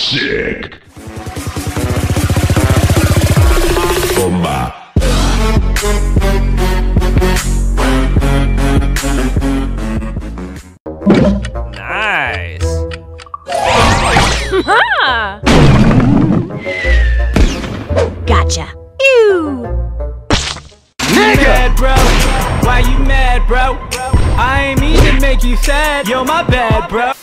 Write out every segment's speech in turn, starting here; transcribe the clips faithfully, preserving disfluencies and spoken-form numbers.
Sick. Bomba. Nice. Gotcha. Ew. Nigga! Mad, bro? Why you mad, bro? I ain't mean to make you sad. Yo, my bad, bro.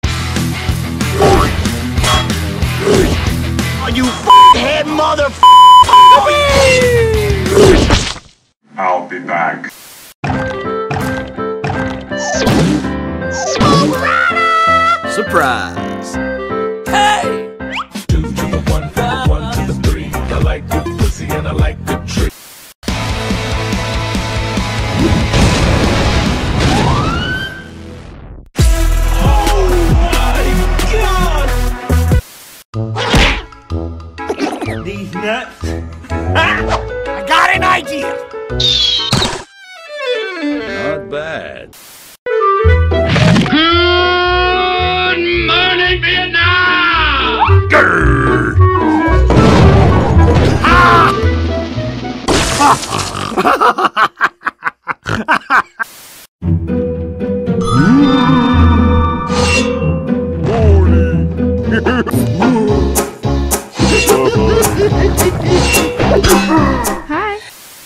Are you f***head motherfucker? I'll be back. Surprise! Hey! Two to the one, from the one to the three. I like good pussy and I like good trick. These nuts. I got an idea. Not bad. Good morning, Vietnam! Grr. Hi.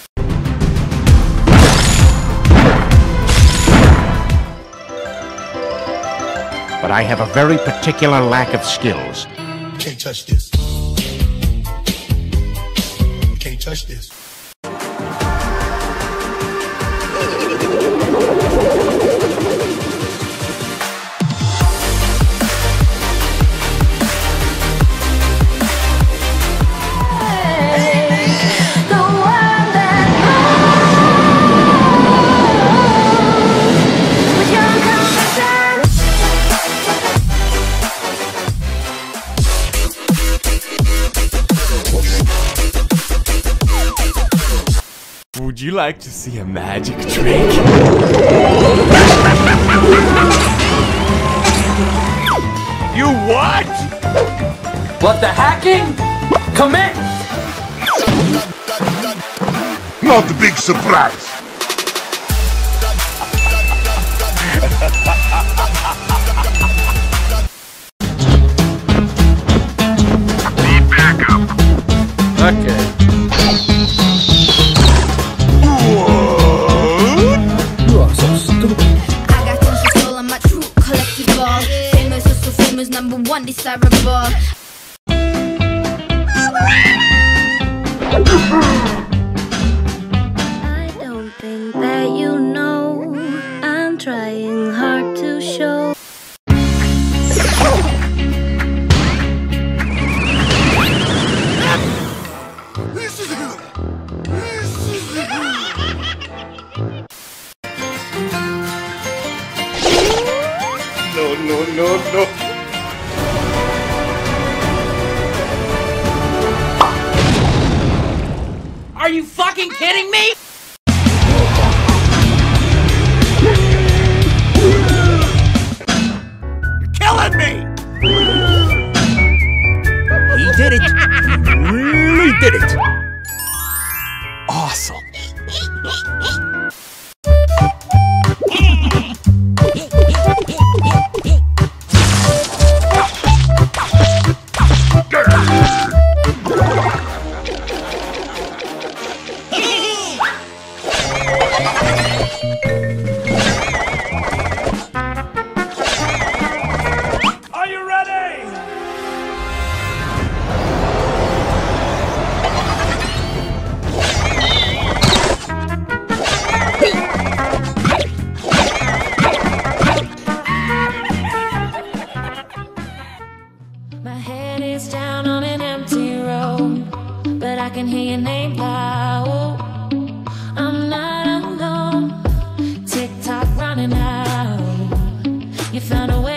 But I have a very particular lack of skills. Can't touch this. Can't touch this. Would you like to see a magic trick? You what? What the hacking? Commit! Not a big surprise. Need backup. Okay. Number one desirable. I don't think that you know I'm trying hard to show. No, no, no, no. Are you fucking kidding me? You're killing me! He did it! He really did it! Awesome. Are you ready? My head is down on an empty road, but I can hear your name loud. I'm not alone. Tick tock running out. You found a way.